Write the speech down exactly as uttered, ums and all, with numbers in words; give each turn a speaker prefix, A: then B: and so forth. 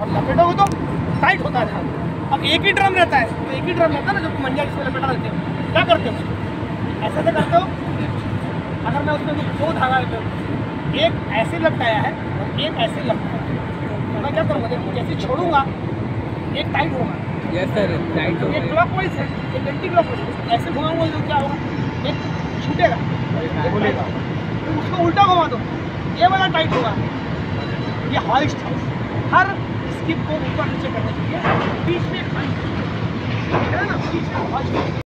A: और लपेटोगे तो टाइट होता है। अब एक ही ड्रम रहता है तो एक ही ड्रम रहता है ना, जो मंजा जिसमें लपेटा रहते हो, क्या करते हो ऐसे से करते हो। अगर मैं उसमें दो धागा एक ऐसे लपटाया है और एक ऐसे लपटाया है, तो मैं क्या करूँगा, जैसे छोड़ूंगा एक टाइट होगा।
B: यस सर, टाइट होगा।
A: एक क्लॉकवाइज है, एक एंटी क्लॉकवाइज। ऐसे घुमाऊंगा तो क्या होगा, एक छूटेगा, एक बोलेगा। उसको उल्टा घुमा दो, ये वाला टाइट होगा। ये हॉइस्ट है, हर स्किप को ऊपर नीचे करने के लिए बीच में है ना, बीच में हॉइस्ट।